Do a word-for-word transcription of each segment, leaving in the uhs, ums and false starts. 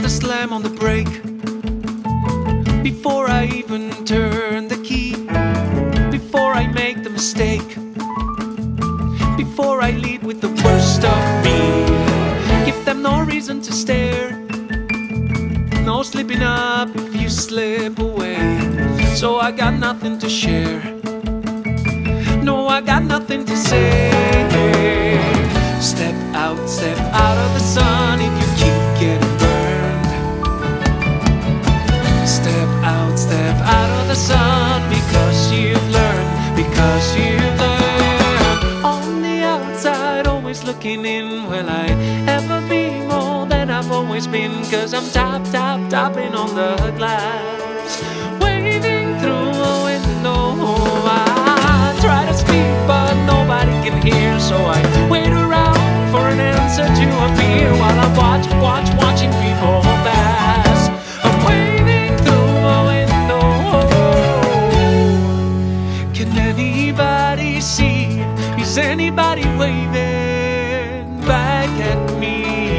the slam on the brake before I even turn the key, before I make the mistake, before I lead with the worst of me. Give them no reason to stare, no slipping up if you slip away. So I got nothing to share, no, I got nothing to say. Step out, step out of the sun if you keep getting burned. Step out, step out of the sun because you've learned, because you've learned. On the outside, always looking in. Will I ever be more than I've always been? Cause I'm top, top, topping on the glass, waving through a window. I try to speak but nobody can hear, so I wait around for an answer to appear while I watch, watch, watching people pass. I'm waving through a window. Can anybody see? Is anybody waving back at me?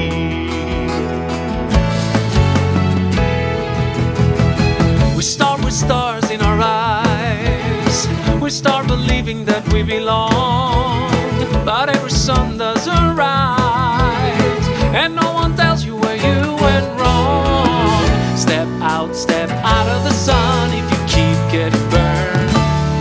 We start with stars in our eyes, we start believing that we belong, but every sun doesn't rise, and no one tells you where you went wrong. Step out, step out of the sun if you keep getting burned.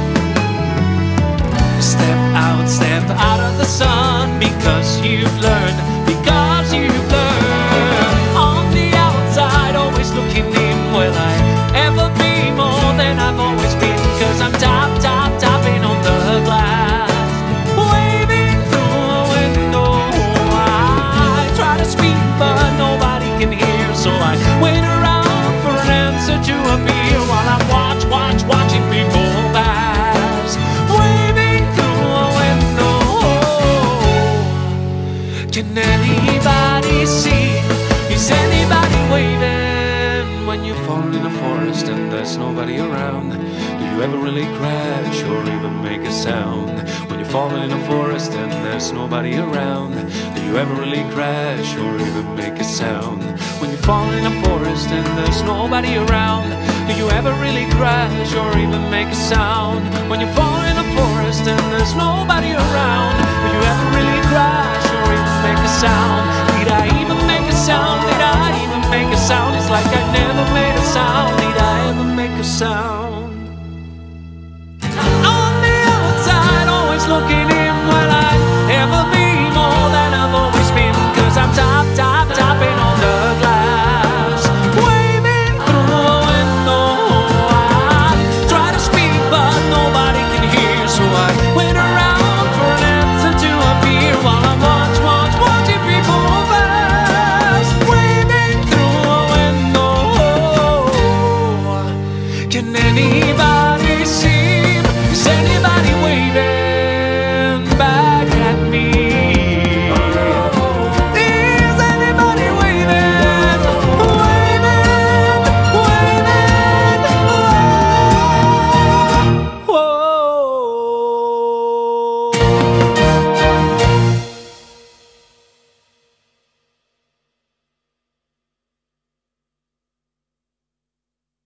Step out, step out of the sun because you've learned, because you've learned. On the outside, always looking in. Will I ever be more than I've always been? Cause I'm top, top, topping on the glass, waving through a window. I try to speak but nobody can hear, so I wait around for an answer to appear while I watch, watch, watching people pass, waving through a window. Can anybody see? Is anybody waving when you fall in a forest and there's nobody around? Do you ever really crash or even make a sound? When you're falling in a forest and there's nobody around, do you ever really crash or even make a sound? When you're falling in a forest and there's nobody around, do you ever really crash or even make a sound? When you're falling in a forest and there's nobody around, do you ever really crash or even make a sound? Did I even make a sound? Did I even make a sound? It's like I never made a sound. Did I ever make a sound? On the outside, always looking in.